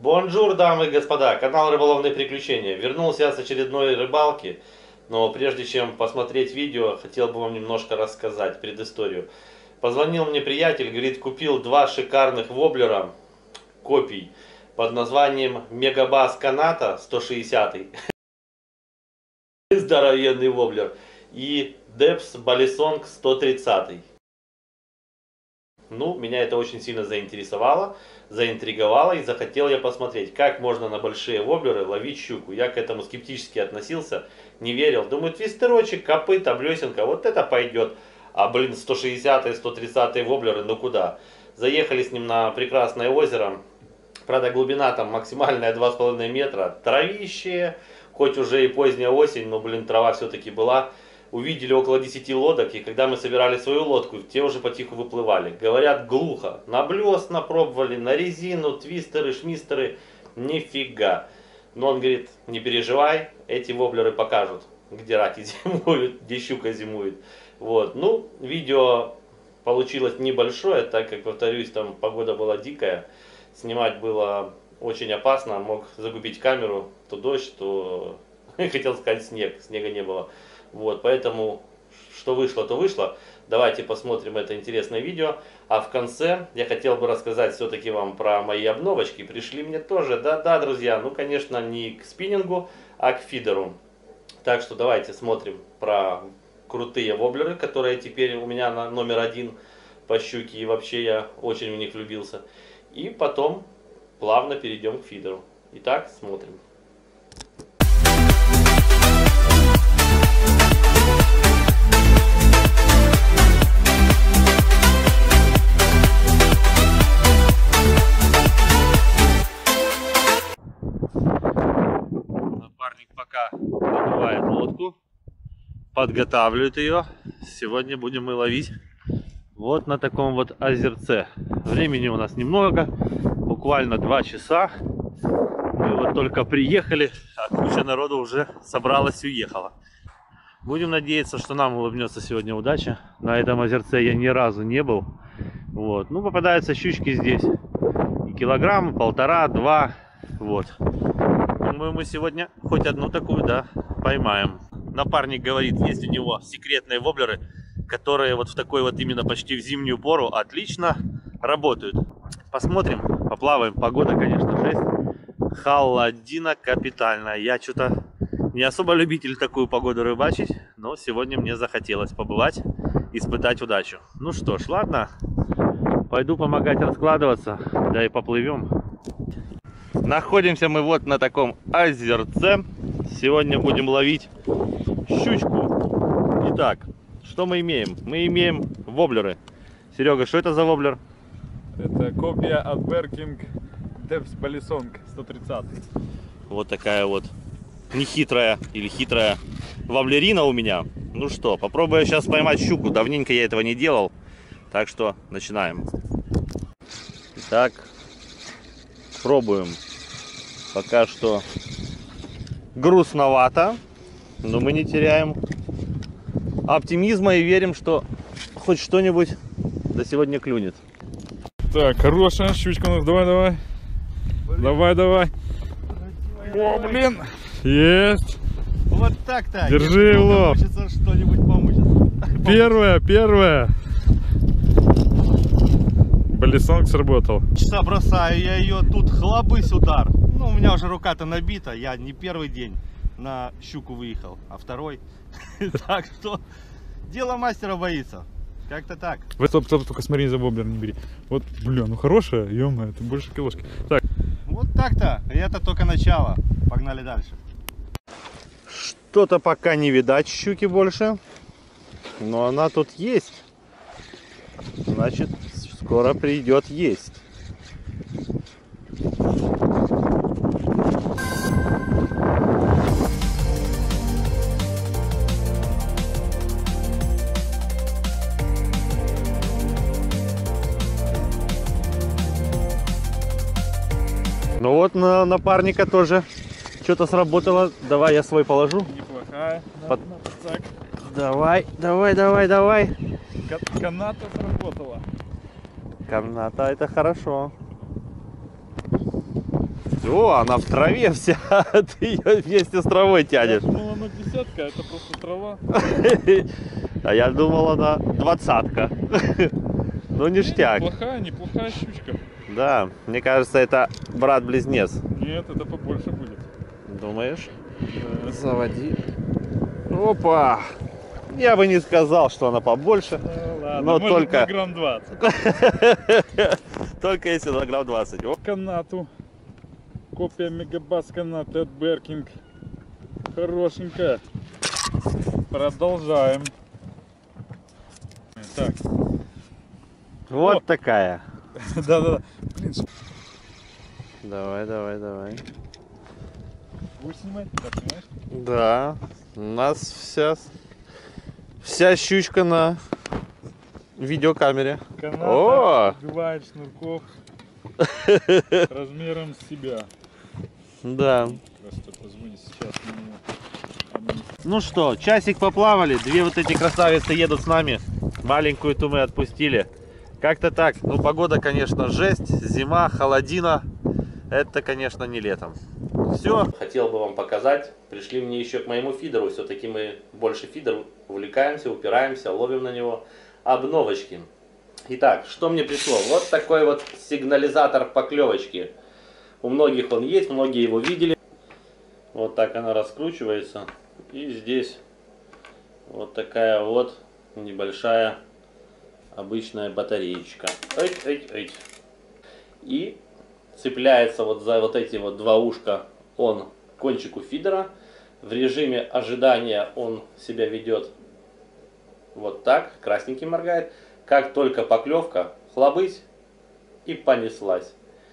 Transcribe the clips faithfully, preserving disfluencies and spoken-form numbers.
Бонжур, дамы и господа, канал Рыболовные приключения. Вернулся я с очередной рыбалки, но прежде чем посмотреть видео, хотел бы вам немножко рассказать предысторию. Позвонил мне приятель, говорит, купил два шикарных воблера копий под названием Мегабас Каната сто шестьдесят, здоровенный воблер, и Депс Балисонг сто тридцать. Ну, меня это очень сильно заинтересовало, заинтриговало, и захотел я посмотреть, как можно на большие воблеры ловить щуку. Я к этому скептически относился, не верил. Думаю, твистерочек, копыта, блесенка, вот это пойдет. А, блин, сто шестьдесят и сто тридцать воблеры, ну куда? Заехали с ним на прекрасное озеро. Правда, глубина там максимальная два с половиной метра. Травище, хоть уже и поздняя осень, но, блин, трава все-таки была. Увидели около десяти лодок, и когда мы собирали свою лодку, те уже потиху выплывали. Говорят, глухо. На блеск напробовали, на резину, твистеры, шмистеры. Нифига. Но он говорит, не переживай, эти воблеры покажут, где раки зимуют, где щука зимует. Вот. Ну, видео получилось небольшое, так как, повторюсь, там погода была дикая. Снимать было очень опасно, мог загубить камеру. То дождь, то, хотел сказать, снег. Снега не было. Вот, поэтому, что вышло, то вышло. Давайте посмотрим это интересное видео. А в конце я хотел бы рассказать все-таки вам про мои обновочки. Пришли мне тоже, да-да, друзья, ну, конечно, не к спиннингу, а к фидеру. Так что давайте смотрим про крутые воблеры, которые теперь у меня на номер один по щуке. И вообще я очень в них влюбился. И потом плавно перейдем к фидеру. Итак, смотрим. Напарник пока добывает лодку, подготавливает ее. Сегодня будем мы ловить вот на таком вот озерце. Времени у нас немного, буквально два часа. Мы вот только приехали, а куча народу уже собралась и уехала. Будем надеяться, что нам улыбнется сегодня удача. На этом озерце я ни разу не был. Вот. Ну, попадаются щучки здесь и килограмм, полтора, два. Вот. Думаю, мы сегодня хоть одну такую, да, поймаем. Напарник говорит, есть у него секретные воблеры, которые вот в такой вот именно почти в зимнюю пору отлично работают. Посмотрим, поплаваем. Погода, конечно, жесть. Холодина капитальная. Я что-то не особо любитель такую погоду рыбачить, но сегодня мне захотелось побывать, испытать удачу. Ну что ж, ладно, пойду помогать раскладываться, да и поплывем. Находимся мы вот на таком озерце. Сегодня будем ловить щучку. Итак, что мы имеем? Мы имеем воблеры. Серега, что это за воблер? Это копия от Беркинг Депс Балисонг сто тридцать. Вот такая вот нехитрая или хитрая воблерина у меня. Ну что, попробую сейчас поймать щуку. Давненько я этого не делал. Так что начинаем. Итак, пробуем. Пока что грустновато, но мы не теряем оптимизма и верим, что хоть что-нибудь до сегодня клюнет. Так, хорошая щучка у нас. Давай, давай. Блин. Давай, давай. О, блин. Есть. Вот так-то. Держи лоб. Хочется что-нибудь помучиться. Первая, первая. Балисонг сработал. Часа бросаю я ее, тут хлобысь удар. Ну, у меня уже рука-то набита. Я не первый день на щуку выехал, а второй. Так что дело мастера боится. Как-то так. Вот, стоп, стоп, только смотри, за воблер не бери. Вот, бля, ну хорошая, ё-моё, это больше килошки. Так. Вот так-то. И это только начало. Погнали дальше. Что-то пока не видать щуки больше. Но она тут есть. Значит, скоро придет есть. Ну вот, на напарника тоже что-то сработало. Давай я свой положу. Неплохая. Под... Давай, давай, давай, давай. Каната сработала. Каната, это хорошо. О, она в траве вся, ты ее вместе с травой тянешь. Я думал, она десятка, это просто трава. А я думал, она двадцатка. Ну, ништяк. Неплохая, неплохая щучка. Да, мне кажется, это брат-близнец. Нет, это побольше будет. Думаешь? Да. Заводи. Опа! Я бы не сказал, что она побольше. Ну, ладно, но может, только... на грамм двадцать. Только если на грамм двадцать. О. Канату. Копия мегабас каната от Беркинг. Хорошенькая. Продолжаем. Так. Вот О. такая. Да-да-да. Блин, Давай, давай, давай. будешь снимать? Так, понимаешь? Да. У нас вся... Вся щучка на видеокамере. Каната О! убивает шнурков размером с себя. Да. Просто позвони сейчас мне. Ну что, часик поплавали, две вот эти красавицы едут с нами, маленькую-то мы отпустили. Как-то так, ну погода, конечно, жесть, зима, холодина, это, конечно, не летом. Все. Хотел бы вам показать, пришли мне еще к моему фидеру, все-таки мы больше фидер увлекаемся, упираемся, ловим на него обновочки. Итак, что мне пришло? Вот такой вот сигнализатор поклевочки. У многих он есть, многие его видели. Вот так она раскручивается. И здесь вот такая вот небольшая обычная батареечка. Эй, эй, эй. И цепляется вот за вот эти вот два ушка он к кончику фидера. В режиме ожидания он себя ведет вот так, красненький моргает. Как только поклевка, хлобысь и понеслась.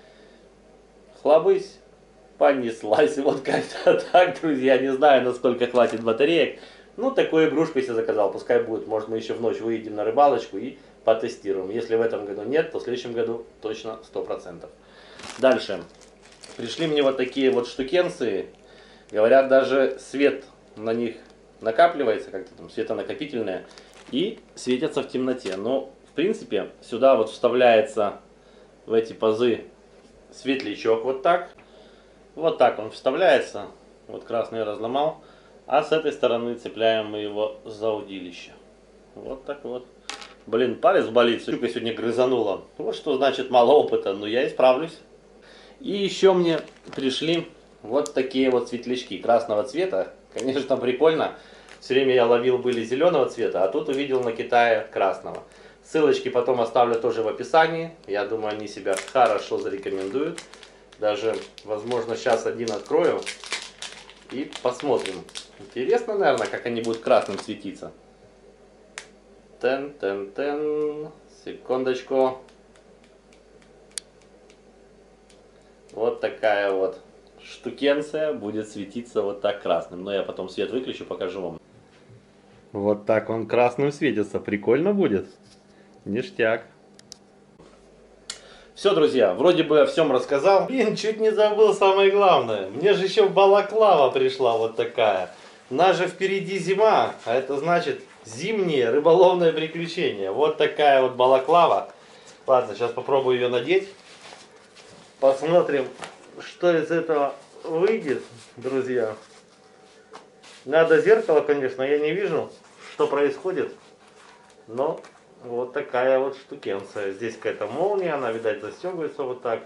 Хлобысь, понеслась. Вот как-то так, друзья. Не знаю, насколько хватит батареек. Ну, такую игрушку я себе заказал. Пускай будет. Может, мы еще в ночь выйдем на рыбалочку и потестируем. Если в этом году нет, то в следующем году точно сто процентов. Дальше. Пришли мне вот такие вот штукенции. Говорят, даже свет на них накапливается, как-то там светонакопительное. И светятся в темноте. Но, в принципе, сюда вот вставляется в эти пазы светлячок вот так. Вот так он вставляется. Вот красный я разломал. А с этой стороны цепляем мы его за удилище. Вот так вот. Блин, палец болит. Щука сегодня грызанула. Вот что значит мало опыта. Но я исправлюсь. И еще мне пришли вот такие вот светлячки красного цвета. Конечно, прикольно. Все время я ловил были зеленого цвета, а тут увидел на Китае красного. Ссылочки потом оставлю тоже в описании. Я думаю, они себя хорошо зарекомендуют. Даже, возможно, сейчас один открою и посмотрим. Интересно, наверное, как они будут красным светиться. Тен-тен-тен. Секундочку. Вот такая вот штукенция будет светиться вот так красным. Но я потом свет выключу, покажу вам. Вот так он красным светится. Прикольно будет. Ништяк. Все, друзья, вроде бы о всем рассказал. Блин, чуть не забыл самое главное. Мне же еще балаклава пришла вот такая. У нас же впереди зима, а это значит зимнее рыболовное приключение. Вот такая вот балаклава. Ладно, сейчас попробую ее надеть. Посмотрим, что из этого выйдет, друзья. Надо зеркало, конечно, я не вижу, что происходит. Но вот такая вот штукенция. Здесь какая-то молния, она, видать, застегивается вот так.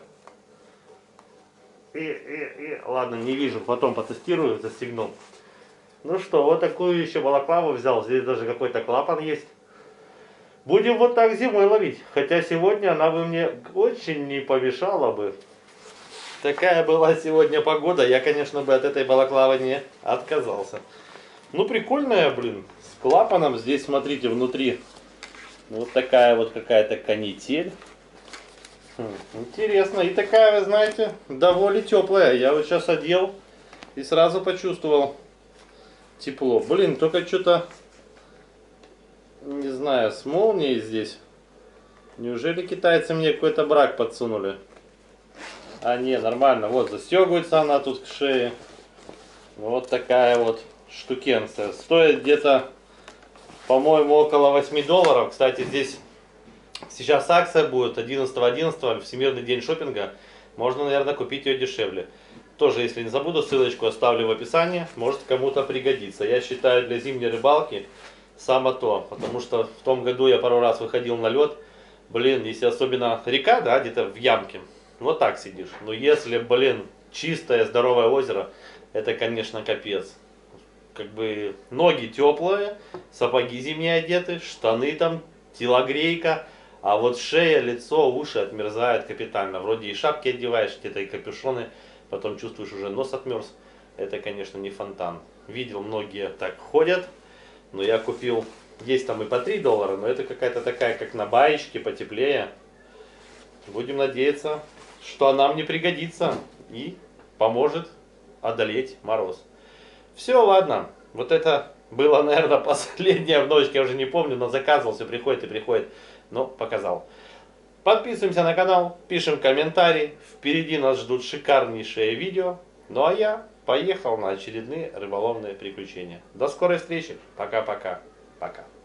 И, и, и, ладно, не вижу, потом потестирую, застегну. Ну что, вот такую еще балаклаву взял. Здесь даже какой-то клапан есть. Будем вот так зимой ловить. Хотя сегодня она бы мне очень не помешала бы. Такая была сегодня погода. Я, конечно, бы от этой балаклавы не отказался. Ну, прикольная, блин. С клапаном. Здесь, смотрите, внутри вот такая вот какая-то канитель. Хм, интересно. И такая, вы знаете, довольно теплая. Я вот сейчас одел и сразу почувствовал тепло. Блин, только что-то, не знаю, с молнией здесь. Неужели китайцы мне какой-то брак подсунули? А не, нормально. Вот, застегивается она тут к шее. Вот такая вот штукенция. Стоит где-то, по-моему, около восьми долларов. Кстати, здесь сейчас акция будет одиннадцатого одиннадцатого, Всемирный день шопинга. можно, наверное, купить ее дешевле. Тоже, если не забуду, ссылочку оставлю в описании, может кому-то пригодится. Я считаю, для зимней рыбалки само то, потому что в том году я пару раз выходил на лед, блин, если особенно река, да, где-то в ямке, вот так сидишь. Но если, блин, чистое, здоровое озеро, это, конечно, капец. Как бы ноги теплые, сапоги зимние одеты, штаны там, телогрейка, а вот шея, лицо, уши отмерзают капитально. Вроде и шапки одеваешь, где-то и капюшоны, потом чувствуешь уже нос отмерз. Это, конечно, не фонтан. Видел, многие так ходят, но я купил, есть там и по три доллара, но это какая-то такая, как на баечке, потеплее. Будем надеяться, что она мне пригодится и поможет одолеть мороз. Все, ладно. Вот это было, наверное, последняя в ночь, я уже не помню, но заказывал, все приходит и приходит. Но показал. Подписываемся на канал, пишем комментарии. Впереди нас ждут шикарнейшие видео. Ну а я поехал на очередные рыболовные приключения. До скорой встречи. Пока-пока. Пока.